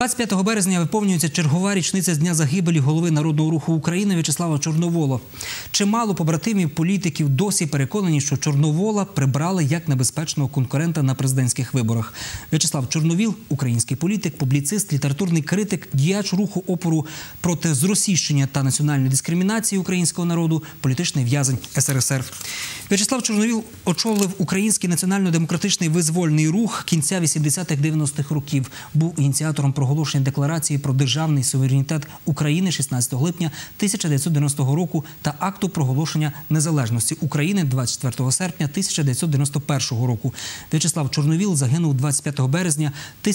25 березня виповнюється чергова річниця з дня загибелі голови Народного руху України В'ячеслава Чорновола. Чимало побратимів, політиків досі переконані, що Чорновола прибрали як небезпечного конкурента на президентських виборах. В'ячеслав Чорновіл – український політик, публіцист, літературний критик, діяч руху опору проти зросійщення та національної дискримінації українського народу, політичний в'язень СРСР. В'ячеслав Чорновіл очолив український національно-демократичний визвольний рух кінця 80-х-90-х років. Був ініціатором проголошення декларації про державний суверенітет України 16 липня 1990 року та акту проголошення незалежності України 24 серпня 1991 року. В'ячеслав Чорновіл загинув 25 березня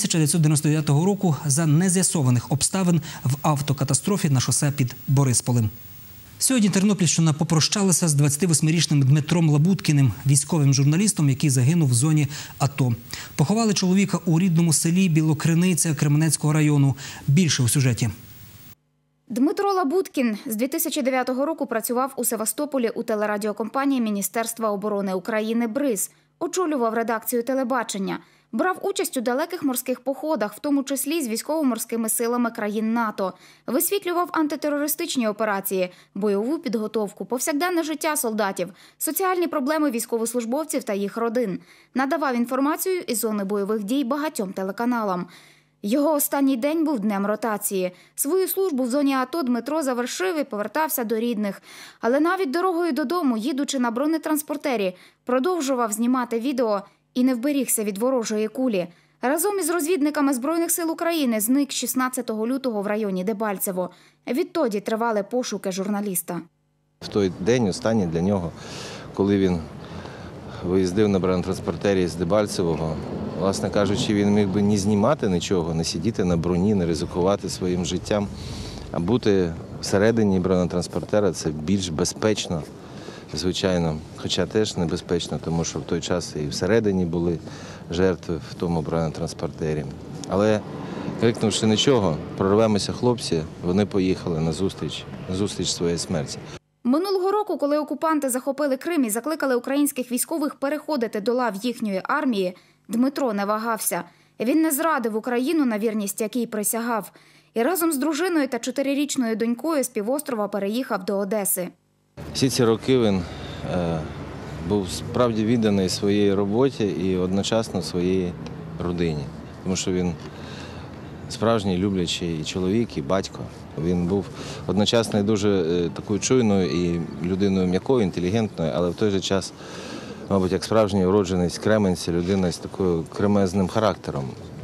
1999 року за нез'ясованих обставин в автокатастрофі на шосе під Борисполем. Сьогодні Тернопільщина попрощалася з 28-річним Дмитром Лабуткіним, військовим журналістом, який загинув в зоні АТО. Поховали чоловіка у рідному селі Білокриниця Кременецького району. Більше у сюжеті. Дмитро Лабуткін з 2009 року працював у Севастополі у телерадіокомпанії Міністерства оборони України «Бриз». Очолював редакцію телебачення. Брав участь у далеких морських походах, в тому числі з військово-морськими силами країн НАТО. Висвітлював антитерористичні операції, бойову підготовку, повсякденне життя солдатів, соціальні проблеми військовослужбовців та їх родин. Надавав інформацію із зони бойових дій багатьом телеканалам. Його останній день був днем ротації. Свою службу в зоні АТО Дмитро завершив і повертався до рідних. Але навіть дорогою додому, їдучи на бронетранспортері, продовжував знімати відео і не вберігся від ворожої кулі. Разом із розвідниками Збройних сил України зник 16 лютого в районі Дебальцево. Відтоді тривали пошуки журналіста. В той день, останній для нього, коли він виїздив на бронетранспортері з Дебальцевого, власне кажучи, він міг би не знімати нічого, не сидіти на броні, не ризикувати своїм життям, а бути всередині бронетранспортера – це більш безпечно, звичайно, хоча теж небезпечно, тому що в той час і всередині були жертви в тому бронетранспортері. Але, крикнувши нічого, прорвемося хлопці, вони поїхали на зустріч своєї смерті. Минулого року, коли окупанти захопили Крим і закликали українських військових переходити до лав їхньої армії, Дмитро не вагався. Він не зрадив Україну, на вірність якій присягав. І разом з дружиною та 4-річною донькою з півострова переїхав до Одеси. Всі ці роки він був справді відданий своїй роботі і одночасно своїй родині. Тому що він справжній люблячий чоловік і батько. Він був одночасно і дуже такою чуйною і людиною м'якою, інтелігентною, але в той же час, мабуть, як справжній уродженець Кременця, людина з такою кремезним характером.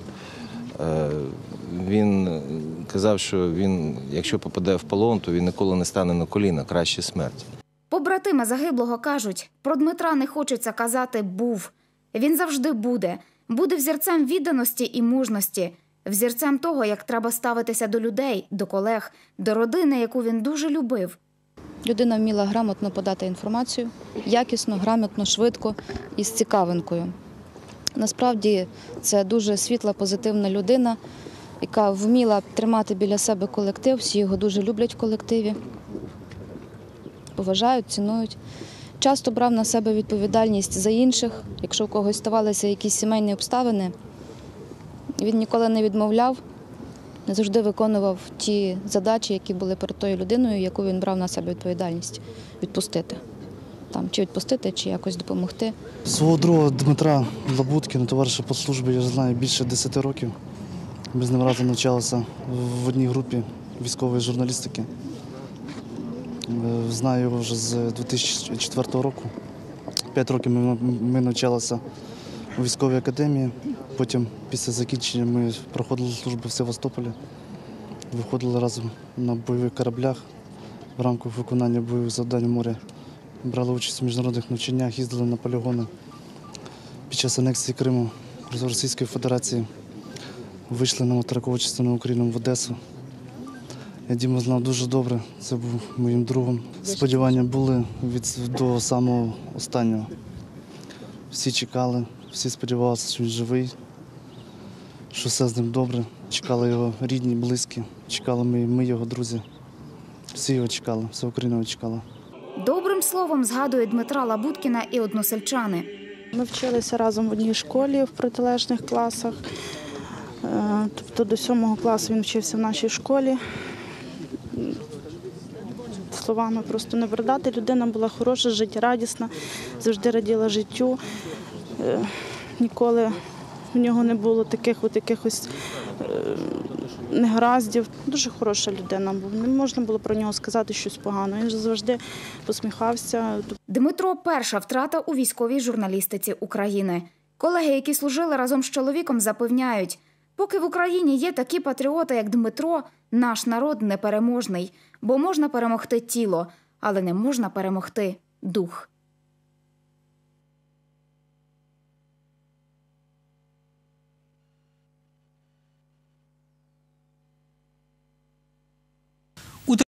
Він казав, що він, якщо попаде в полон, то він ніколи не стане на коліна, краще смерть. Побратими загиблого кажуть, про Дмитра не хочеться казати «був». Він завжди буде. Буде взірцем відданості і мужності. Взірцем того, як треба ставитися до людей, до колег, до родини, яку він дуже любив. Людина вміла грамотно подати інформацію, якісно, грамотно, швидко і з цікавинкою. Насправді це дуже світла, позитивна людина, яка вміла тримати біля себе колектив, всі його дуже люблять в колективі, поважають, цінують. Часто брав на себе відповідальність за інших, якщо в когось ставалися якісь сімейні обставини, він ніколи не відмовляв, не завжди виконував ті задачі, які були перед тою людиною, яку він брав на себе відповідальність відпустити. Чи відпустити, чи якось допомогти. Свого друга Дмитра Лабуткіна, товариша по службі, я знаю більше 10 років. Ми з ним разом навчалися в одній групі військової журналістики. Знаю його вже з 2004 року. 5 років ми навчалися у військовій академії. Потім, після закінчення, ми проходили службу в Севастополі. Виходили разом на бойових кораблях в рамках виконання бойових завдань у морі. Брали участь у міжнародних навчаннях, їздили на полігони. Під час анексії Криму з Російської Федерації вийшли на материкову частину України в Одесу. Я Діму знав дуже добре, це був моїм другом. Сподівання були до самого останнього. Всі чекали, всі сподівалися, що він живий, що все з ним добре. Чекали його рідні, близькі, чекали ми його друзі. Всі його чекали, вся Україна його чекала. Добрим словом згадує Дмитра Лабуткіна і односельчани. Ми вчилися разом в одній школі в протилежних класах. Тобто до 7 класу він вчився в нашій школі. Словами просто не передати. Людина була хороша, життєрадісна, завжди раділа життю. Ніколи в нього не було таких якихось негараздів. Дуже хороша людина була. Не можна було про нього сказати щось погане. Він завжди посміхався. Дмитро – перша втрата у військовій журналістиці України. Колеги, які служили разом з чоловіком, запевняють, поки в Україні є такі патріоти, як Дмитро, наш народ непереможний. Бо можна перемогти тіло, але не можна перемогти дух.